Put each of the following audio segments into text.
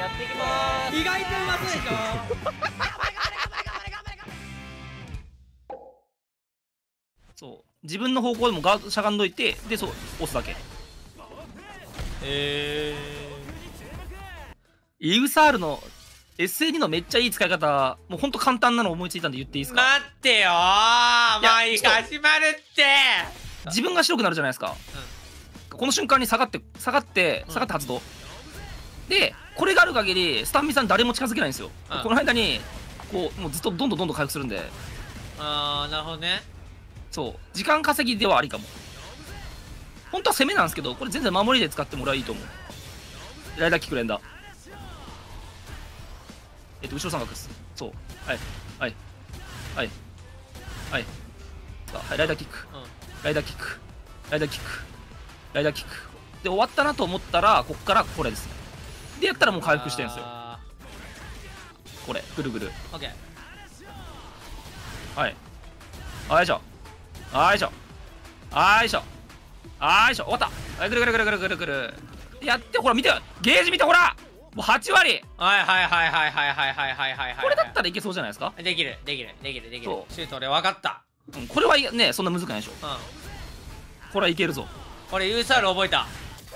やっていきまーす。 意外とうまそうでしょ。 そう自分の方向でもガードしゃがんどいて、でそう押すだけ。イウサールの SA2 のめっちゃいい使い方、もうほんと簡単なの思いついたんで言っていいですか。 待ってよー、まあいい始まるって。 自分が白くなるじゃないですか、この瞬間に下がって発動、でこれがある限りスタンミさん誰も近づけないんですよ、この間にこうもうずっとどんどん回復するんで。 あーなるほどね。 そう時間稼ぎではありかも。本当は攻めなんですけど、これ全然守りで使ってもらえばいいと思う。ライダーキック連打、後ろ三角です。そうはいはいはいはいさあ、はい、ライダーキック、ライダーキックライダーキックライダーキックで終わったなと思ったら、こっからこれです。でやったらもう回復してるんですよ。これぐるぐる。 オッケー。 はいあいしょあいしょあいしょあいしょ終わった。はいぐるぐるぐるぐるぐるぐるでやって、ほら見てゲージ見て、ほらもう8割。 はいはいはいはいはいはいはいはいはいはい。 これだったらいけそうじゃないですか。 できるできるできるできる。 そうシュート俺分かった。 これはねそんな難しくないでしょ。これはいけるぞ。 俺ユーサール覚えた。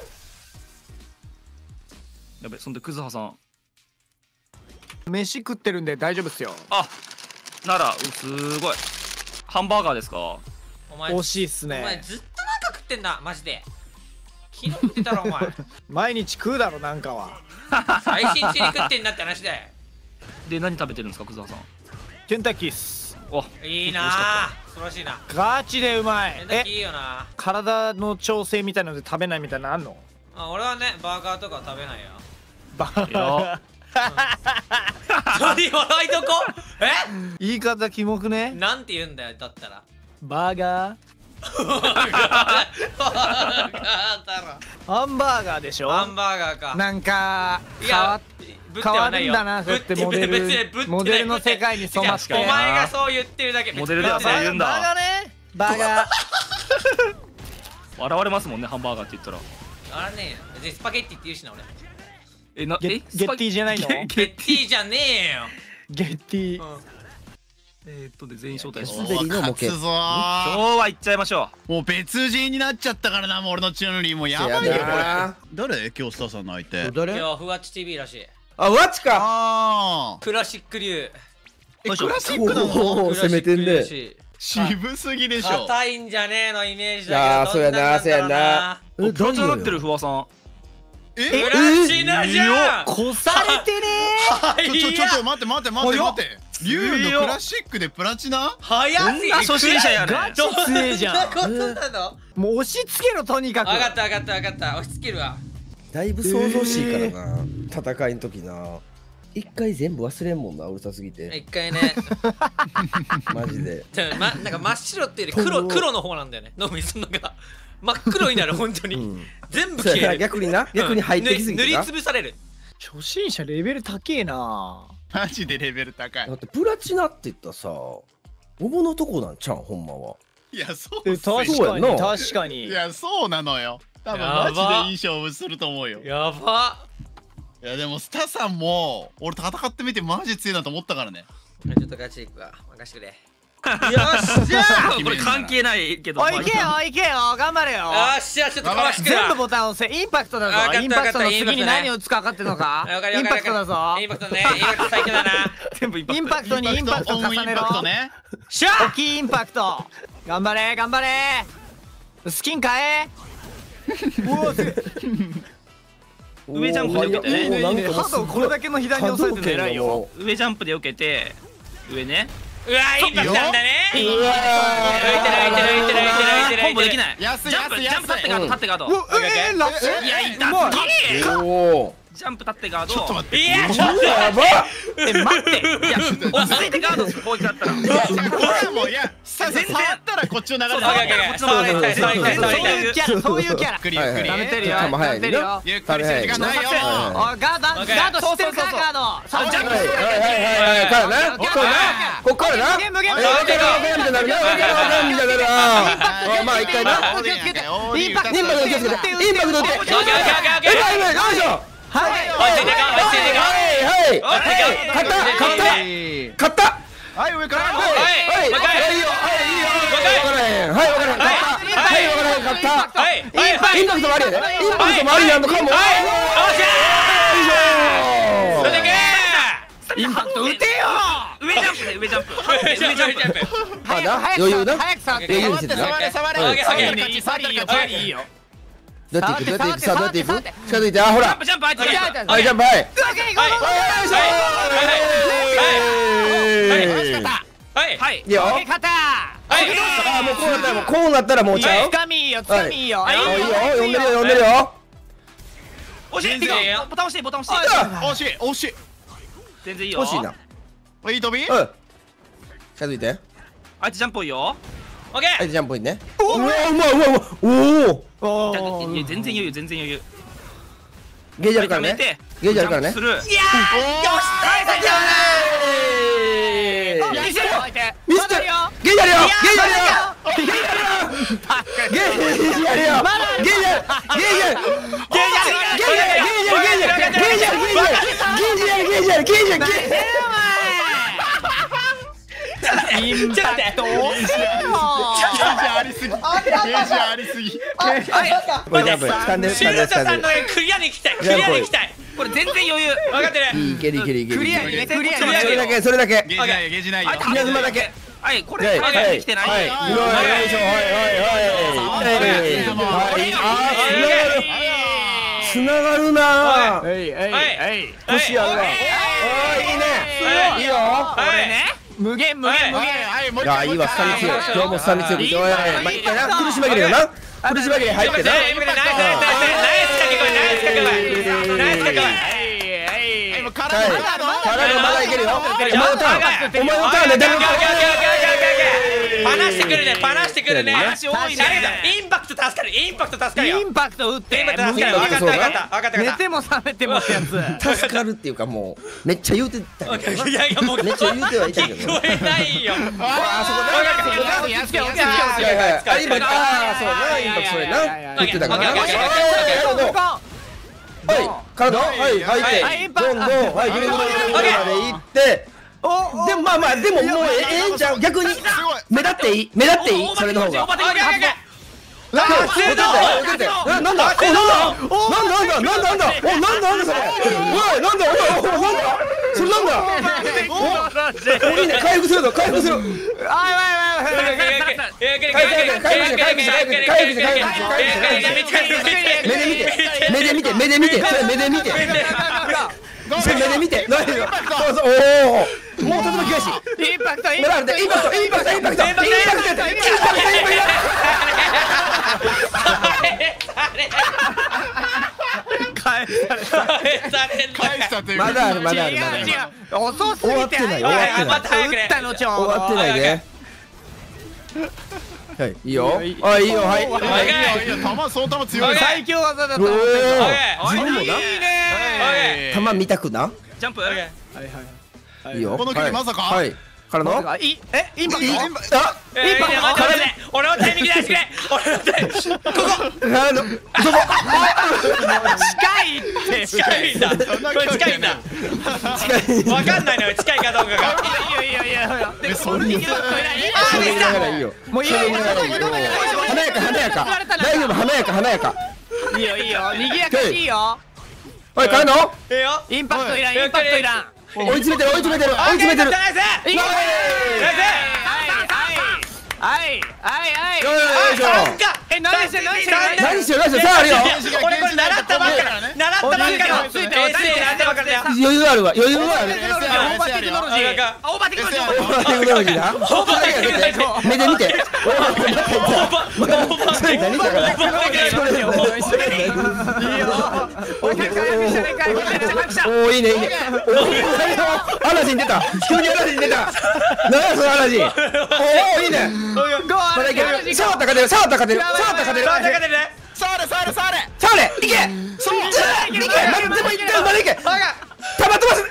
やべ、そんでクズハさん飯食ってるんで大丈夫っすよ。 あならすごい。ハンバーガーですか。 お前惜しいっすお前ね。 ずっとなんか食ってんなマジで。昨日食ってたろお前。 毎日食うだろなんかは。 最新中に食ってんだって話だよ。 で何食べてるんですかクズハさん。 ケンタッキーっす。 おいいなあ、素晴らしいな。 ガチでうまい。 ケンタッキーいいよな。 体の調整みたいなので食べないみたいなのあんの？ あ、俺はねバーガーとか食べないよ。 バーガー。 何笑いとこ。 言い方キモくね？ なんて言うんだよだったら。 バーガー。 バーガーだろ。 ハンバーガーでしょ？ ハンバーガーか。 なんかいや変わるんだな、そうやってモデルの世界に染まって。 お前がそう言ってるだけ。 モデルではそう言うんだ。 バーガーね。バーガー。 笑われますもんねハンバーガーって言ったら。 あれね別にスパゲッティって言うしな俺。 ゲッティじゃないの？ ゲッティじゃねえよ。 ゲッティ。 で全員招待して滑りの模型。 今日は行っちゃいましょもう別人になっちゃったからな、もう俺のチューリーもうやばいよこれ。誰今日スターさんの相手。 今日ふわっち TV らしい。 あ、ワッチか。 ああ。 クラシック流。 クラシックなの？ 攻めてんね。 渋すぎでしょ。 硬いんじゃねえのイメージいやだけど。 そうやな、そうやな。 う。プラチナなってる不破さん。 プラチナじゃん。 こされてねちょっと待って待って待って待って。竜のクラシックでプラチナ？ 早すぎ。 初心者やね。 ガチ強えじゃん。 どんなことなの？ もう押し付けろとにかく。 分かった分かった分かった。押し付けるわ。 だいぶ想像しいからな、戦いの時な。一回全部忘れんもんな、うるさすぎて。 一回ね。 マジで。 なんか真っ白っていうより黒の方なんだよね。脳みその中真っ黒になる本当に。全部消える。 逆にな、逆に入ってきすぎて塗りな。 つぶされる。 初心者レベル高えな。 マジでレベル高い。 だってプラチナって言ったらさ、おぼのとこなんちゃうん、ほんまは。 いやそうっすよ。 確かに確かに。 いやそうなのよ。多分マジでいい勝負すると思うよ。 やば。 いやでもスタさんも俺戦ってみてマジ強いなと思ったからね。 ちょっとガチでいくわ。任してくれ。よっしゃー。 これ関係ないけど。 おいけよいけよ、頑張れよ。 よっしゃ、ちょっとかわしてくれ。 全部ボタン押せ。インパクトだぞ。インパクトの次に何を打つか分かってんのか。インパクトだぞ。 インパクトね。インパクト最強だな。 全部インパクト。 インパクトにインパクト重ねろ。 しゃ大きいインパクト。頑張れ頑張れ。スキン買え。 上ジャンプで受けてね。 ハードをこれだけの左に押さえてるの偉いよ。 上ジャンプで受けて上ね。 うわインパクトなんだね。 うわコンボできない。ジャンプ立ってガード立ってガード。 ラッシュ。 いや痛すぎ。 おお。 ジャンプ立ってガード。 ちょっと待って。 いやちょっとやば。 待って。いや落ち着いてガードする攻撃だったら。 いやもういや触ったらこっちの流れだ。 そういうキャラ。 クリアクリア。 舐めてるよ。 頭早い舐めてるよ。 ゆっくりしてる時間ないよ。 おいガード知ってるかガード。 ジャンプ。 はいからな。こっからな。 無限みたいなるな。みたいなるな。まあ一回な。 インパクトインパクト気をつけて。インパクトって。よいしょ。 はい。 おいついてかおいついてかはい勝った勝ったはい上からはいいいよはいいいよ分からへんはい分からへんはい分からへん勝ったインパクトもありやでインパクトもありやんのかもインパクト打てよ上ジャンプで上ジャンプ余裕だ早く触って余裕にしてた触れ触れパリいいよどうやっていくどうやっていくさあどうやっていく近づいてあほらジャンプあいつはいジャンプはいはいいいよあもうこうなったらもうちゃうつかみいいよつかみいいよいいよ呼んでるよ呼んでるよ惜しいボタン押してボタン押して惜しい惜しい全然いいよ欲しいないい飛び近づいてあいつジャンプ多いよはいジャンプいいねうわうまいうまおおいや全然余裕全然余裕ゲージあるからねゲージあるからねするよしミスターゲージあるよゲージあるよゲージあるよゲージあるゲージあるインパクトゲージありすぎゲージありすぎこれジャンプ掴んでシルトさんの絵クリアに行きたいクリアに行きたいこれ全然余裕分かってるいけるいけるいけるクリアにねクリアにそれだけそれだけゲージないよゲージないよ稲妻だけはいこれまだできてないはいつながるな腰あるわいいねいいよこれね無限いやいいわスタミ強い今日もスタミ強いまあいいかな苦し紛れよな苦し紛れ入ってな体まだいけるよお前のターンで誰もパナしてくるねパナしてくるね話多いねインパクト助かるインパクト助かるよインパクト打ってインパクト助かる分かった分かった分かった寝ても覚めてもってやつ助かるっていうかもうめっちゃ言うてたよいやいやもうめっちゃ言うてはいたけど聞こえないよあそこねやつけそうなインパクトそれな言ってたからはい体はい入ってどんどんはいぐるぐるぐるぐるまで行ってでもまあまあでももうええんちゃう逆に目立っていいそれの方がなんだそれいいね回復する目で見ておおもうとても厳しいインパクト返したというまだある遅すぎて終わってない打ったのちょうど終わってないではいいいよはいいいよはいいいよ球その球強い最強技だったおのおいいね球見たくなジャンプいいよこの距離まさかはいからのインパクあ俺のタイミングで出してくれ俺のタイミング近いって近いんだこれ近いんだ分かんないのよ近いかどうかがいやそれにいいよもういいよ華やか大丈夫華やかいいよ賑やかしいよはいからのインパクトいらん追い詰めてるはいよいしょ何して何してさああるよ俺これ習ったばっかの余裕あるオーバーテクノロジーだ目で見ておおいいねアラジン出た急にアラジン出た何やそのアラジンおおいいね触った勝てる触れいけでもいってまだいけたまってます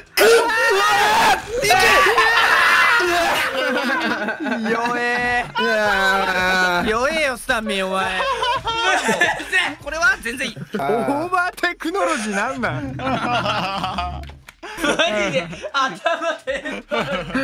弱えよスタンミンお前これは全然いいオーバーテクノロジーなんだマジでで頭でこれ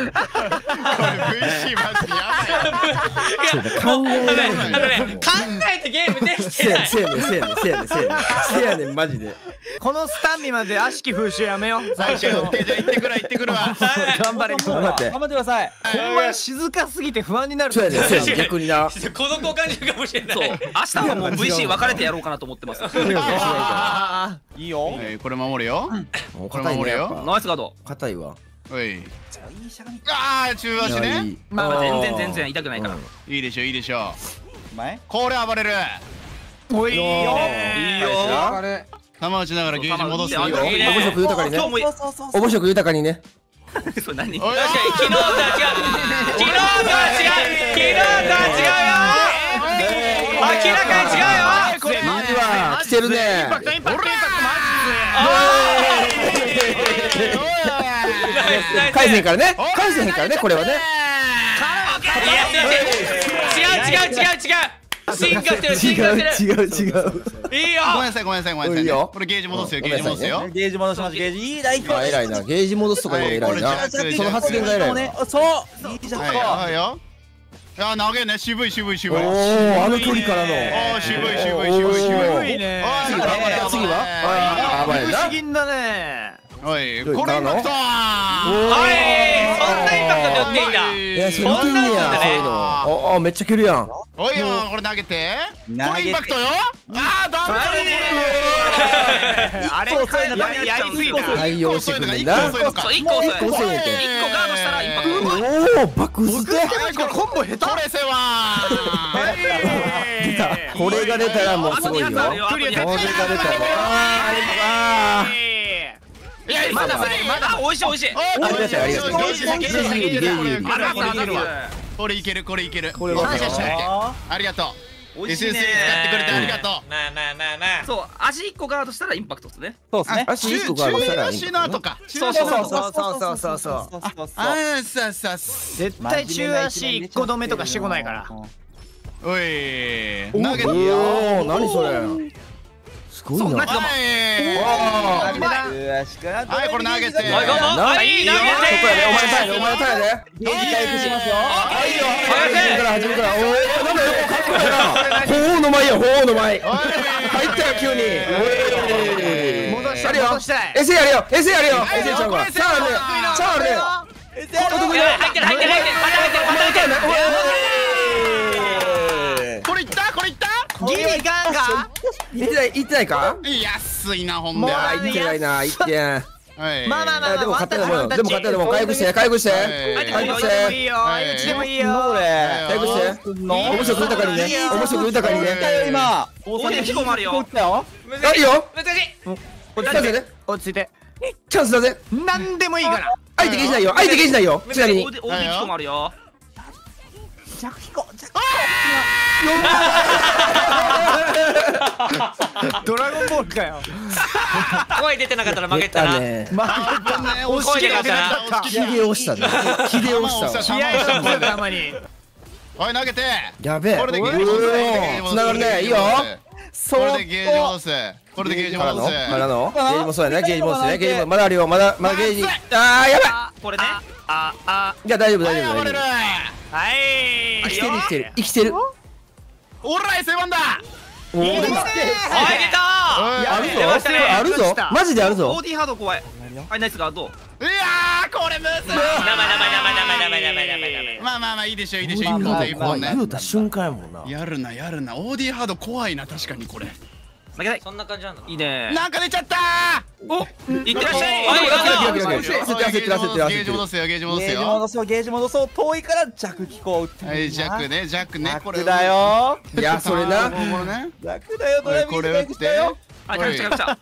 VC マジや考えられへん考えてゲームできてない。 せやねんマジで。 このスタンミまで悪しき風習やめよう。最初のじゃあ行ってくるわ。 頑張れ。 頑張って頑張ってください。 ほんま静かすぎて不安になる。 そうやね逆にな。 孤独を感じるかもしれない。 そう、明日はもう VC 分かれてやろうかなと思ってます。 いいよ。 これ守るよ。 これ守るよ。 ナイスガード。 硬いわ。 おい。ああ中足ね。 まあ全然痛くないから。 いいでしょいいでしょ。 前。 これ暴れる。 おいいよ。 いいよ。 玉打ちながらゲージ戻すよ。 面白く豊かにね。面白く豊かにね。 それ何？ 確かに昨日とは違うよ。明らかに違うよ。 これいいわ来てるね。 インパクトマジ返せへんからね。返せへんからねこれはね。 違う。進化してる。 違う。 いいよ。 ごめんなさい。これゲージ戻すよ。 ゲージ戻します。ゲージいい代表。 偉いな。ゲージ戻すとかも偉いな。その発言が偉いな。 そう。いいじゃん。 はいよ。いや投げね渋い。おおあの距離からの。 渋いね。 次は？あばいな。 不思議だね。 おいこれインパクト。 おいそんなインパクトで打っていいんだ。 いやそれ見てんねやそういうの。おめっちゃ蹴るやん。 おいよこれ投げて。これインパクトよ。ああダメあれやりすぎた。 対応してくるんだ。 そう1個ガードしたらインパクト。 おおバックステ。 コンボ下手。 これせわ出た。これが出たらもうすごいよ。これが出たら。 まだ美味しい。 ありがとう。 これいける。ありがとう。 美味しい SSA ね。 使ってくれてありがとう。 なあ。 そう足1個ガードしたらインパクトですね。 そうですね。 足1個があるから中足の後か。 そう。絶対中足1個止めとかしてこないから。 おい投げておお何それ。すごいな。 はいこれ投げて。 いい投げて。 お前タイで。ゲージ回復しますよ。いいよ。始めから。おおなんだよかっこいいな。鳳凰の舞や鳳凰の舞。入ったよ急に。 戻したい。 エセやるよ。エセちゃうから。さああれよ。 入ってる。 これいったギリガンか。 いってないか。 安いなほんで。 いってないな。いってん。 まあでも勝ったでも回復して回復していいよ。いつでもいいよ。 回復して面白く豊かにね。 今大きい彦もあるよ。 いいよ。 落ち着いて。 チャンスだぜ。 なんでもいいから。 相手ゲージないよ。ちなみに大きい彦もあるよ。 ドラゴンボールかよ。 声出てなかったら負けたな。 押し切れなかった。 ヒデ押したね。ヒデ押したわ。 気合い入ってるたまに。 おい投げて。 やべえ。 これでゲージ戻す。 繋がるね。いいよ。 これでゲージ戻す。 からのゲージもそうやね。ゲージ戻すね。ゲージまだあるよ。まだゲージ。ああやばい。 これね。 いや大丈夫。 はい。 生きてる。 オーライセバンだ。 おお出た。あるぞ。マジであるぞ。 ボディハード怖い。はいナイスガード。 いやこれむずい。まあいいでしょ一本ね。 言うた瞬間やもんな。 やるな OD ハード怖いな確かにこれ。 負けない。 そんな感じなの。 いいね。 なんか出ちゃったおいってらっしゃい。 ゲージ戻すよ。 ゲージ戻そう。遠いから弱気候打ってはい弱ねこれだよ。 いやそれな。 弱だよドラミこれ打って。 はいなるほどな。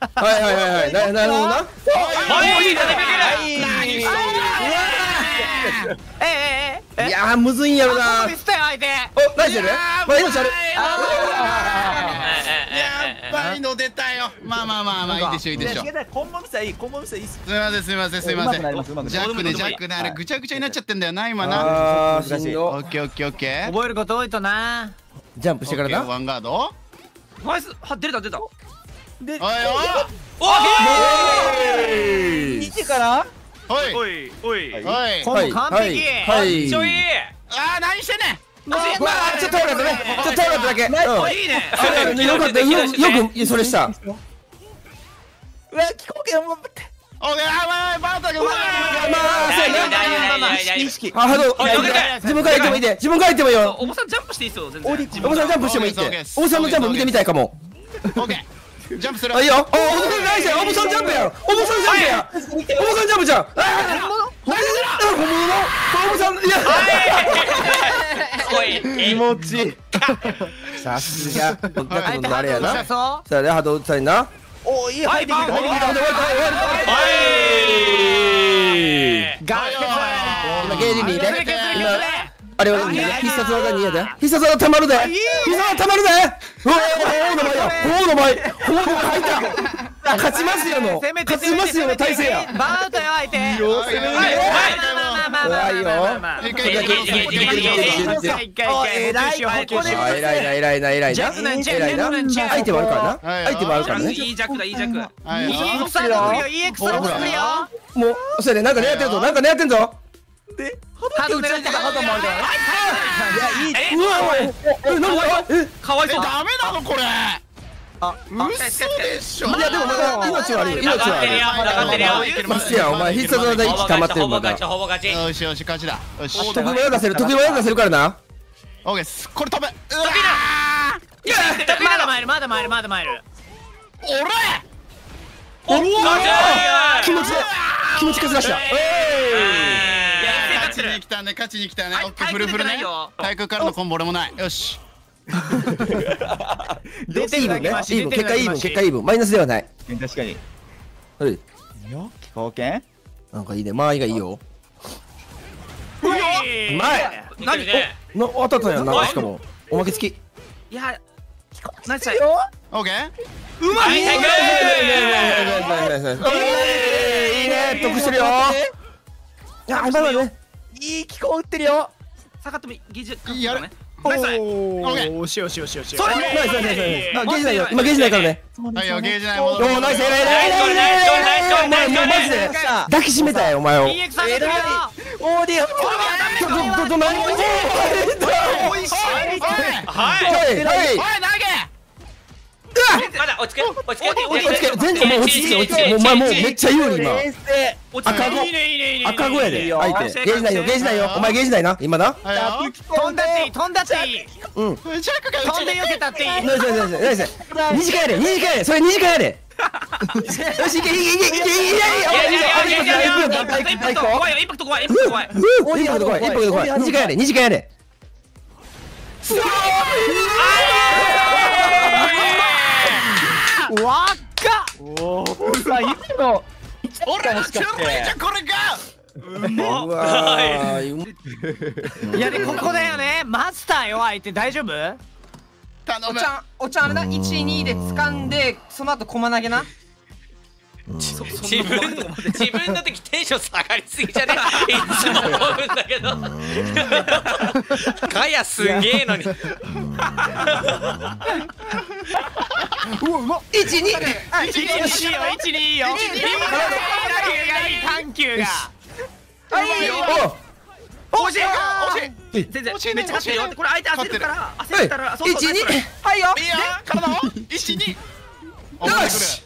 いやむずいんやろな。おナイスやる。命ある。 やばいの出たよ。まあいいでしょ。 コンボミスはいいっす。 すいません。ジャックねあれぐちゃぐちゃになっちゃってんだよな今な。 あーしんど。 オッケー。 覚えること多いとな。 ジャンプしてからな。 ワンガード。 ナイス。出た。 おいお見てからおいおいおい。 おい今度完璧。 めっちゃいい。 あー何してんねんちょっと通るだけね。ちょっと通るだけ。 いいね。 よかった。よくそれした。 うわ気候系も待って。 オッケーあバータ君まあそうや意識。 あ自分から言ってもいいで。自分から言ってもいいよ。 おばさんジャンプしていいっすよ全然。 おばさんジャンプしてもいいって。おばさんのジャンプ見てみたいかも。 オッケージャンプするあいいよ。おばさんジャンプや。おばさんジャンプや。おばさんジャンプじゃん。本物のおばさんいや。 気持ちいい。 さすが。あれやな。 そさあね波動打ちたいな。 おいい入ってきた入ってきた。 ガ今ゲージにね。今あれは必殺技にやで。必殺技たまるで。必殺技たまるで。うわほうの前入った。勝ちますよの。勝ちますよの体勢や。 バートよ相手。 偉いな。アイテムあるからな。アイテムあるからね。 いい弱だいい弱。 もうそれでなんか狙ってるぞ。なんか狙ってんぞ。 でハード狙ってる。 ハードもあるからね。いやいい。 うわかわいそう。 ダメなのこれ嘘でしょ。 いやでもまだ命はあるよ。命はある。ましてやお前必殺技1溜まってるまだ。 よしよし勝ちだ。よし得意技出せる。得意技出せるからな。 オッケーですこれ飛べ。 まだ参る。 俺気持ち勝ち出した。 勝ちに来たね勝ちに来たね。オッケーフルフルね。対空からのコンボ俺もない。よし出てるだけマシ。 結果イーブンマイナスではない。 確かに。 はいよ気候系。 なんかいいね。間合いがいいよ。 うまい。 何当たったんやな。しかもおまけ付き。 いやナイス。 オッケーうまい。 いいね。得してるよ。いや今のね。 いい気候打ってるよ。 下がってもゲージやるね。 おおしよし。 それナイス。あゲージないよ。今ゲージないからね。 はいよゲージないもの。 おおナイスお前もうマジで抱きしめたいお前を。 EX 下げてるよ。 オーディオ。 まだ落ち着け全然もう落ち着け。お前もうめっちゃ有利今。赤子やで相手。ゲージないよ。お前ゲージないな今な。 飛んだっていい。飛んでよけたっていい。 2時間やれそれ2時間やれ。よしいけインパクト怖い。2時間やれ。 わっか。 おおさ今の俺のチュンリーじゃこれか。 うわいやでここだよね。マスターよ相手大丈夫。 頼む。 おちゃんあれな1、2で掴んでその後駒投げな。 自分の時テンション下がりすぎじゃね。いつも思うんだけどガヤすげえのに。 うまっ。1、2いいよ。緩急が。 惜しい。全然めっちゃ勝ってるよ。これ相手焦るから焦ったら。 1、2 はいよ。 いいよ体を1、2。 よし。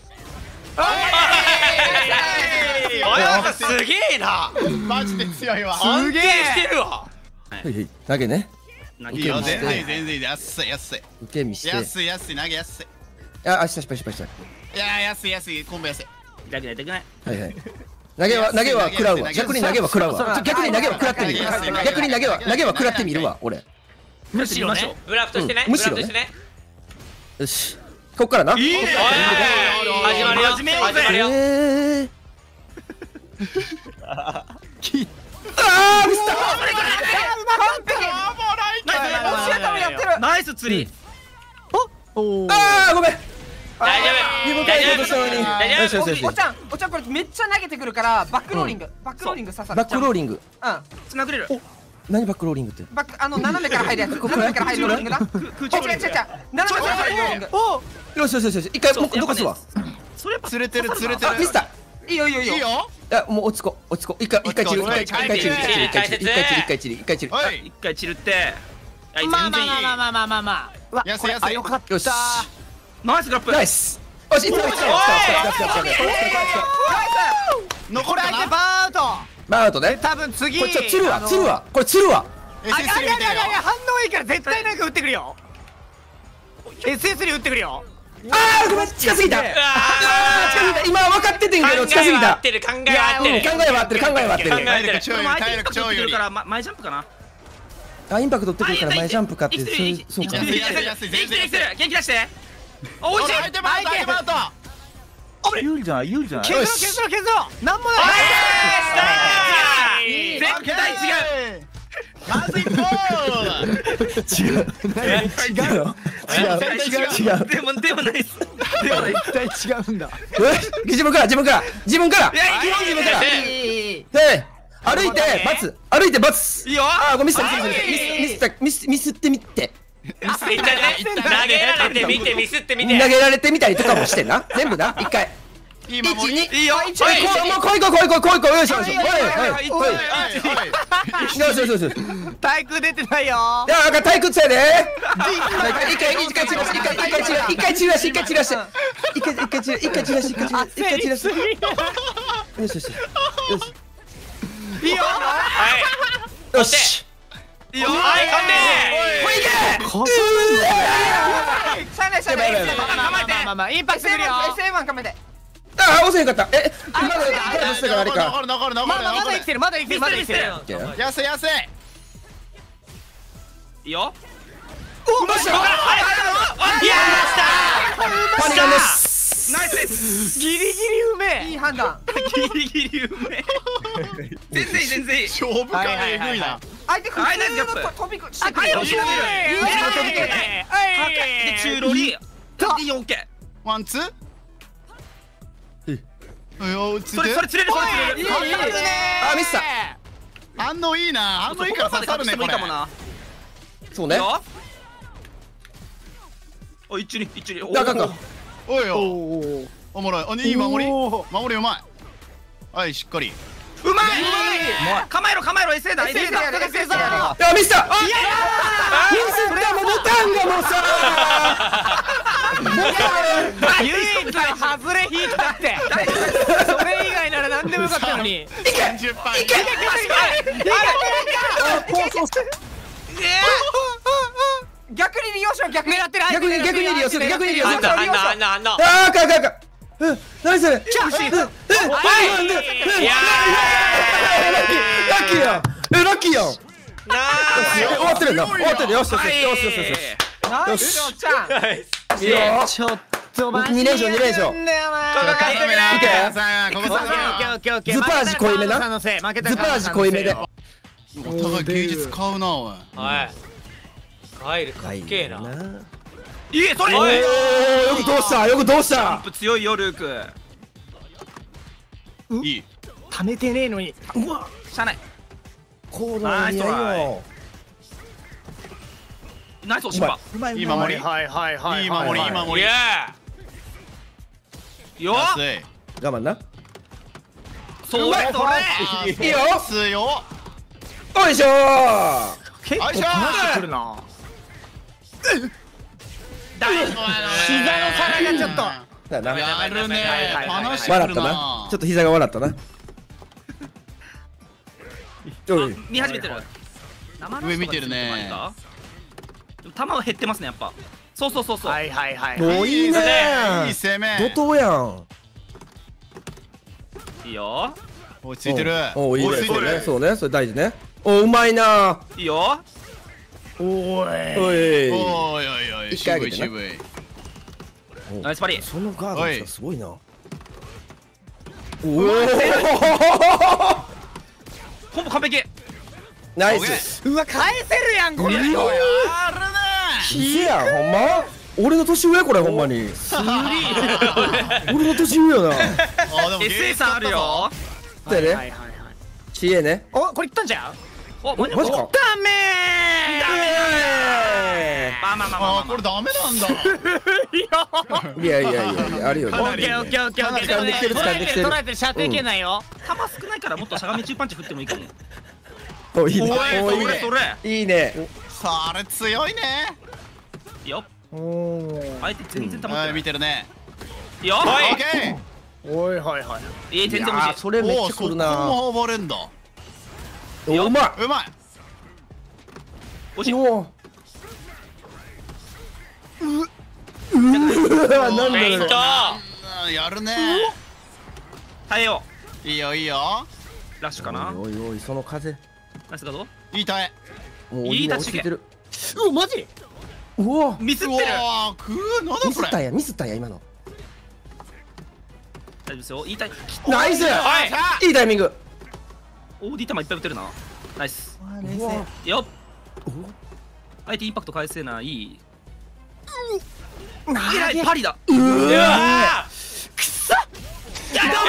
すげえな。 マジで強いわ。 安定してるわ。 投げね。 いいよ全然いい。安い。 受け身して。 安い投げ安い。 あ失敗した。 いや安いコンボ安い。 できない。 はい投げは食らうわ。逆に投げは食らうわ。逆に投げは食らってみる。逆に投げは食らってみるわ俺。 むしろね。 ブラフとしてね。 むしろね。よしこっからな。いいね。 始まるよ。 あーミスった。 ナイス釣り。 あーごめん。 大丈夫。 おちゃんこれめっちゃ投げてくるからバックローリング刺さる。 バックローリング。 うん繋ぐれる。 何バックローリングって。 斜めから入るやつ。斜めから入るローリングな。違う斜めから入るローリング。 よし一回もうどかすわ。 それ釣れてる。 あミスった。 いいよいいよいいよ。 いいよ。 いやもう落ち着こう落ち着こう。一回散る一回散る一回散るって。 まあまあまあまあまあまあまあ。 やせやせ。 よかった。 よしナイスグラップ。 ナイス。よし、 残るかな。 バーアウト。 バーアウトね。 多分次。 これ釣るわ釣るわ。これ釣るわ。 いや反応いいから絶対なんか打ってくるよ。SS に打ってくるよ。 ああごめん近すぎた。近すぎた。今分かっててんけど近すぎた。 考えは合ってる。 体力超有利。体力超有利。 から前ジャンプかな。 あインパクト取ってくるから前ジャンプかってそうか。 元気出して。おいしい。 アイテムアウト。 有利じゃない有利じゃない。 削ろう。なんもない。 絶対違う。 まず一歩。 違う。 でもないっす。 絶対違うんだ。 自分から。 いや自分から。 歩いてバツ。 いいよ。 あごめんミスってみて。 投げられてみてミスってみて。 投げられてみたりとかもしてな。全部な一回。 いい守り。 いいよ。 もう来いよしよし。 体育出てないよ。 いや退屈やで。一回散らして。よし。 いいよ。 よし。 いいよ。 まあインパクトするよ。 SM1 構えて。 あ押せへんかった。今のからしてからあれか。 残る。 まだ生きてる。 やせ。 いいよ。 うました。パニカンです。 ナイスです。 ギリギリうめえ。 いい判断。 ギリギリうめえ。全然いい。 勝負感えぐいな。 相手普通の飛びしてくれよ。 で中ロに。いいオッケー。 ワンツー。 それ釣れる。 あミスった。 反応いいな。反応いいから刺さるねこれ。 そうね。 お一に。 あかんか。 おいよ。おもろい。いい守り。守りうまい。はいしっかり。 うまい。構えろ SA だ。 いやミスった。ミスったもうボタンがもうさ。 唯一の外れ引いたって。それ以外なら何でもよかったのに。 逆に利用しろ。逆に狙ってる。 逆に利用する。 あんな。 あかん。何それ。 いやラッキーやん。ラッキーやん。終わってるな。よし。 ちょっとマジ 2連勝。 ここズパージ濃いめな。ズパージ濃いめで。 お互い芸術買うなおい。 はいカイルかっけえな。 いいそれ。 よくどうした。 ジャンプ強いよルーク。 いい。 溜めてねえのに。 しゃあない。 ナイストライ。 ナイスおしば。 いい守り。いい守り。 よっ我慢な。 それいいよ。 強。 おいしょー。 結構話してくるな。膝の皿がちょっと。 だな。 やるね。 笑ったな。ちょっと膝が笑ったな。 見始めてる。 上見てるね。 球は減ってますねやっぱ。そう。 はいもういいね。 いい攻め。 怒涛やん。 いいよ。 落ち着いてる。 おいいね。そうねそれ大事ね。おうまいな。 いいよ。 おい渋い。 ナイスパリ。 そのガードすごいな。おおコンボ完璧。 ナイス。 うわ返せるやんこれ。 やるね。 いやほんま。俺の年上これほんまに。俺の年上よな。 SA さんあるよ。 だよね。CA ね。 おこれいったんじゃん。 おマジか。 ダメまあまあまあまあまあこれダメなんだ。 いやいやいやあるよオッケーオッケーオッケーオッケー。 掴んできてる掴んできてる。 捉えてる射程圏内よ。 弾少ないからもっとしゃがみ中パンチ振ってもいいかも。 おいいね。 おいそれそれいいね。 それ強いね。 いいよ。 お相手全然保ってはい、 ない。 見てるね。 いいよ。 オッケおいはいはい全然欲しい。 それめっちゃくるな。 も暴れんだ。 うまい。 うまい。 欲しい。 おなんだフェイント。 やるね。 耐えよいいよいいよ。 う。ラッシュかな。 おいおいその風。 ナイスガード。 いい耐え。 もういい落ち着いてる。 マジ。 うわミスってる。 わー、なんだこれ。 ミスったんやミスったんや今の。 大丈夫ですよ。いいタイ。 ナイス。 はいいいタイミング。 オーディ弾いっぱい打てるな。ナイス。 うわいいよ。相手インパクト返せない。いやパリだ。 うわくそダム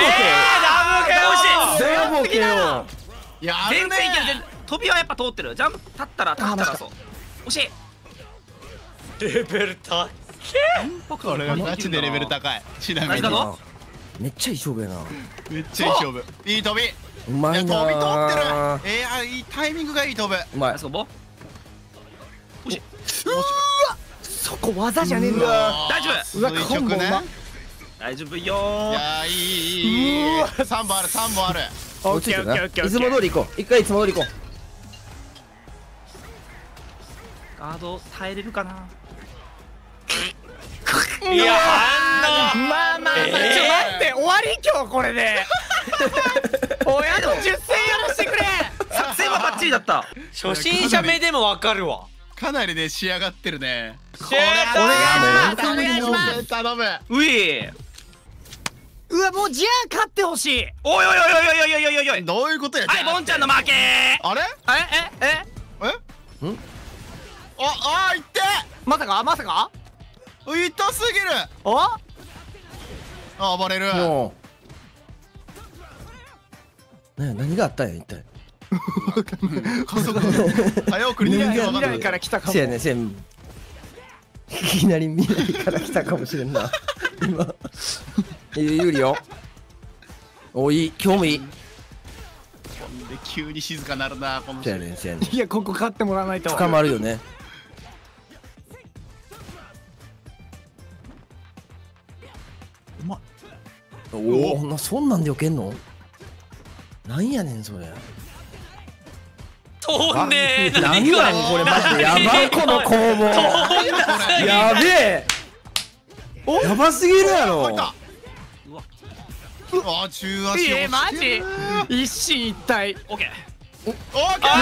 ダボケよ。 やるね。 全然いける。全然飛びはやっぱ通ってる。ジャンプ立ったらそう。惜しい。 レベル高い。 インパクトこれがマジでレベル高い。ちなみにナイスガード。 めっちゃいい勝負やな。 めっちゃいい勝負。いい飛び。 うまいな。 飛び通ってる。いいタイミングがいい飛ぶ。 うまいナイス。ゴボ。惜しい。 そこ技じゃねえんだ。 大丈夫。 垂直ね。 大丈夫よいやいい。3本ある3本ある。 落ち着いてな。 オッケーオッケーオッケーいつも通り行こう。一回いつも通り行こガード耐えれるかな。 いや反まあまあちょ待って終わり今日これで。親の10戦やらしてくれ。 作戦はバッチリだった。 応初心者目でもわかるわ。 かなりね仕上がってるね。 シュートお願いします。 頼む。 うい。 うわもうじゃあ勝ってほしい。 おいおいおいおいおいおいおいおい。 どういうことや。 はいボンちゃんの負け。 あれ？あいってまさかまさか。 痛すぎる。 お暴れる。 う。もう。ね何があったんや一体。 加速早送りで未分かんない来から来たかも。 せやねせやね。いきなり未来から来たかもしれんな。今。有利よ。おいい今日もいい。 で急に静かなるなこのせやねせやね。 いやここ勝ってもらわないと。 深まるよね。 うまい。 おおそんなんで避けんの。なんやねんそれ。 飛んでー。 何やねんこれマジでやばいこの攻防。やべえ。やばすぎるやろ。 中足をマジ一進一退。 オッケー。 オッケー。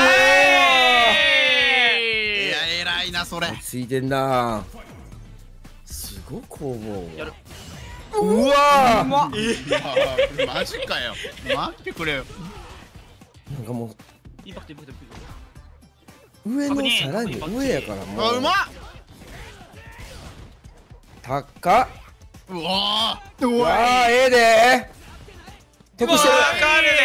いや偉いなそれ。 ついてんな。すごい攻防。 やる。 うわー。 マジかよ。待ってくれよ。 なんかもインパクトインパクト。 う上のさらに上やからもう。 うまっ。 高っ。 うわうわーええで得してる。 わかる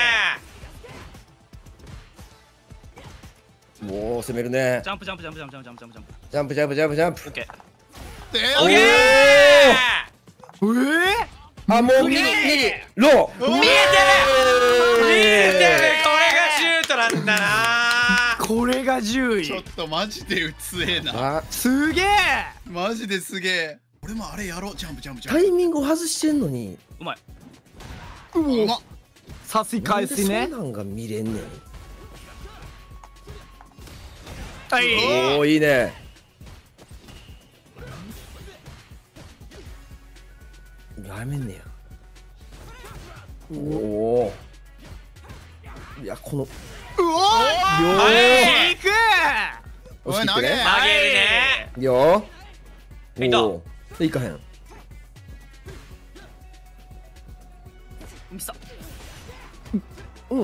ねもう攻めるね。 ジャンプジャンプジャンプジャンプジャンプジャンプジャンプ。 ジャンプジャンプジャンプジャンプ。 オッケー。 ー。 オッケー。 あもうミリロー。 見えてる見えてる。これがシュートなんだな。 これが10位。 ちょっとマジで強えな。 あすげえ。 マジですげえ。俺もあれやろう。ジャンプジャンプジャンタプ。 イミングを外してんのに。 うまい。 うまっ。 さす返しね。 そんなんが見れんねん。 はい。 おおいいね。やめんねや。おお。いやこの。 うおー。いく。 押し切ってね。 投げるね。 いいよ。 いったおーいかへん。 ミスった。 うん。 う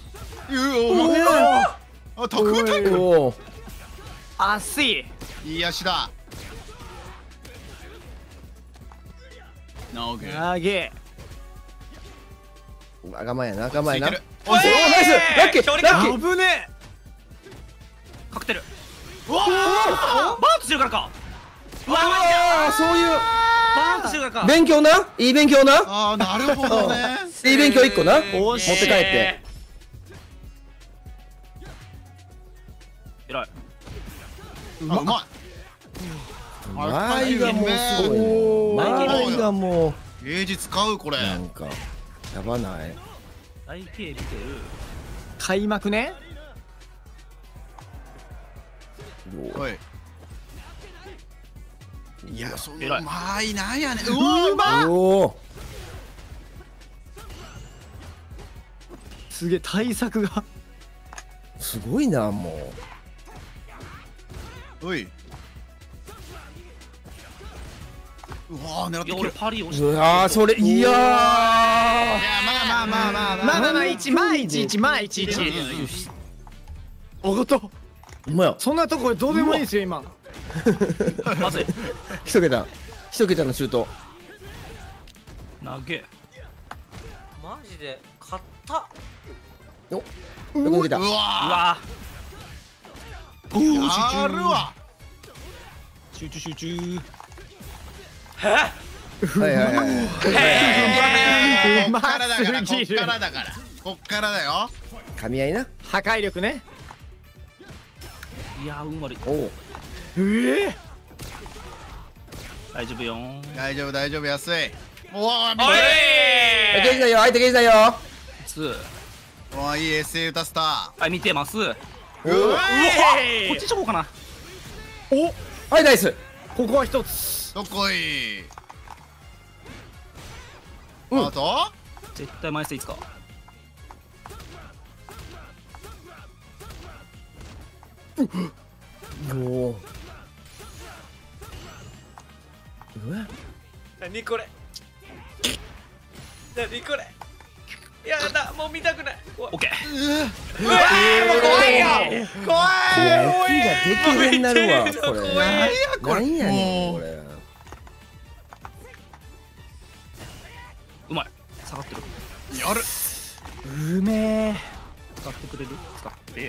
わ。あ特大タイム。 おお。 熱い。 いい足だ。投げ。 投げ。 我慢やな我慢やな。 ついてる。 おおナイスラッキー距離感ラッキー。 危ねカクテル。 バーンとしてるからか。 うわー、そういうバーンとしてるからか。 勉強な、いい勉強な。 ああ、なるほどね。 いい勉強1個な、持おしって帰って。 偉い。 うまい。 前がもうすごいね。前がも芸術買うこれ。 うなんかやばない。 大慶見てる。 開幕ね。 おい。いや、そう偉い。 まいなんやねん。うわ、うまっ。 おお、 すげえ対策が。 すごいな、もおい。うわー、狙っていや、 くる。 俺パリ押しう。うわー、それ、いやー、 いや、まあまあまあまあまあまあまあ1まあ11まあ11。おごと。 ほんまや、 そんなとこどうでもいいですよ今。 まずい。 一桁のシュート。 投げ。 マジで勝った。 よく出た。 ううわわー、やるわ。 集中集中。 はいはいはい。 うまこっからだから、こっすぎるからだから。こっからだよ。 噛み合いな。 破壊力ね。 いやー、うんまり。 おお。 大丈夫よー。 大丈夫、大丈夫、安い。おー、 おいゲージだよ、相手ゲージだよ。 2。 おー、いい SA 歌スタはい、見てます。こー。うわ、 っちちょこうかな。 はい、ナイス。 ここは一つ。 どこい。 うんあと。 絶対マイスいつか。 おお。うわ。 何これ。何これ。やだ、もう見たくない。 オッケー。 うわー、もう怖いよ。怖い。 いや、息ができへんなるわ、これ。 怖い。 なんやねん、これ。 うまい。下がってる。 やる。 うめえ。 使ってくれる。使って。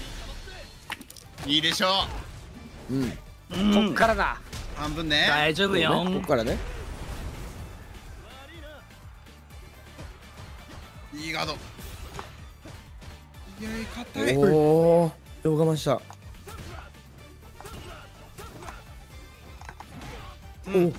いいでしょうん。 こっからだ。 う。半分ね。 大丈夫よここからね。 いいガード。いや、硬い。 おお。よく我慢した。お。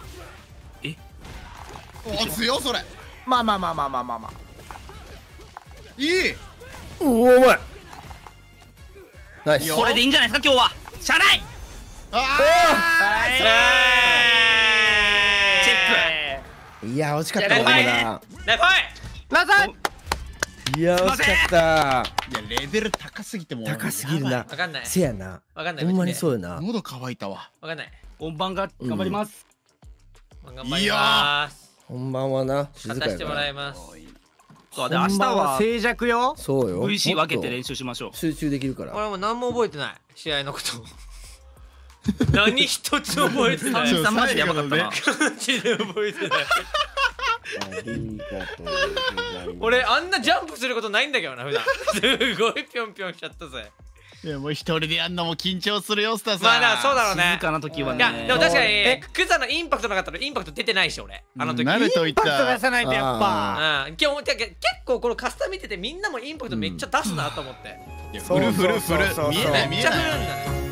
お、強いそれ。 まあまあまあまあまあまあまあ。 いい。 おお、うまい。ナイス。 これでいいんじゃないですか、今日は。しゃあないあチェック。 いや、惜しかったもんな。 レファなさい。 いや、惜しかった。 あ。いや、レベル高すぎてもう。 高すぎるな。 わかんない。 せやな。 わかんない。 ほんまにそうよな。 喉乾いたわ。 わかんない。 本番が頑張ります。 頑張ります。 本番はな、静勝たせてもかやから。 らいます。 そうで、明日本番はは静寂よ。 そうよ。 VC 分けてもっ練習しましょうと。集中できるから。 俺も何も覚えてない。試合のこと。何一つ覚えてない。 さんマジでやばかったな。 マジで覚えてない。 ありがとうございます。 俺あんなジャンプすることないんだけどな、普段。すごいぴょんぴょんしちゃったぜ。 いや、もう一人でやんのも緊張するよ、スタさん。 まあな、そうだろうね静。かな時はいや、 ね。 でも確かに、クザのインパクトなかったらインパクト出てないし、俺。あの時。 慣れといパッと出た。 さないとやっぱ。 うん、結構このカスタ見ててみんなもインパクトめっちゃ出すなと思って。 いや、フルフルフル。見えない見めっちゃえない。 振るんだね。